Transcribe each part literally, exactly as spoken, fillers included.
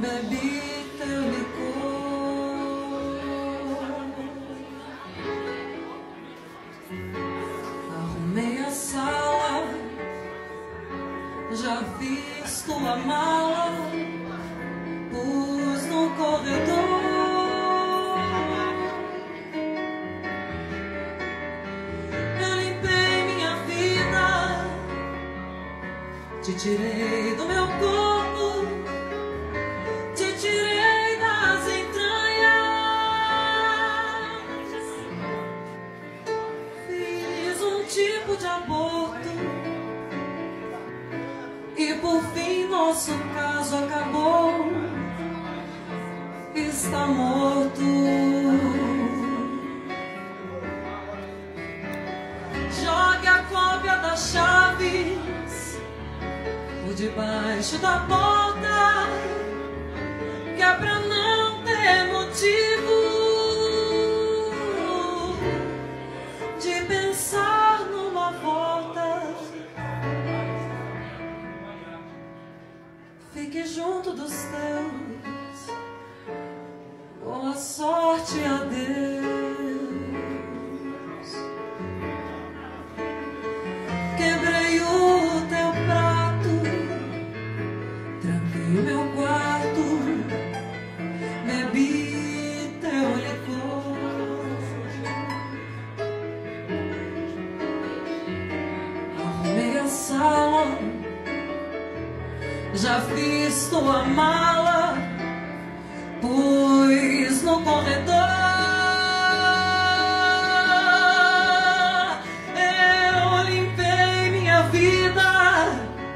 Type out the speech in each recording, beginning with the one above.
bebi teu licor, arrumei a sala, já fiz tua mala, pus no corredor. Eu limpei minha vida, te tirei do meu corpo, te tirei das entranhas, fiz um tipo de aborto e por fim nosso caso acabou, está morto. Jogue a cópia das chaves por debaixo da porta, que é pra não ter motivo de pensar numa volta. Fique junto dos teus, boa sorte, adeus. Quebrei o teu prato, tranquei o meu quarto, bebi teu licor, arrumei a sala, já fiz tua mala, pus no corredor. Eu limpei minha vida,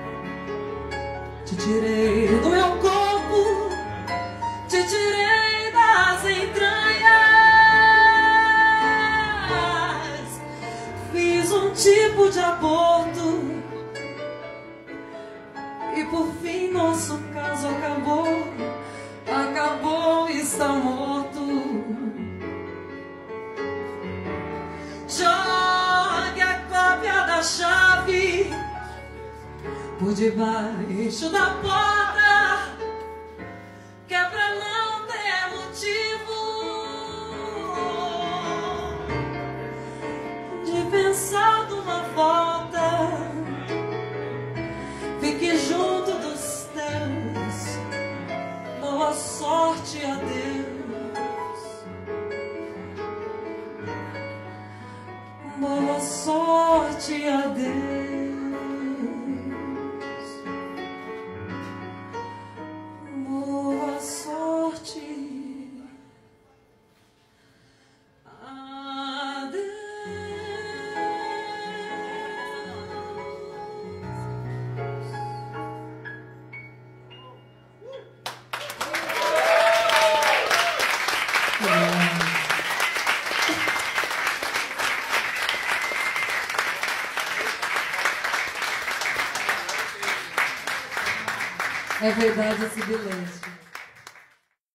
te tirei do meu corpo, te tirei das entranhas, fiz um tipo de aborto e por fim nosso caso acabou, acabou, está morto. Jogue a cópia da chave por debaixo da porta, que é pra não ter motivo de pensar numa volta. Fique junto dos teus, boa sorte, adeus. Boa sorte, adeus. Boa sorte, adeus. É verdade esse bilhete.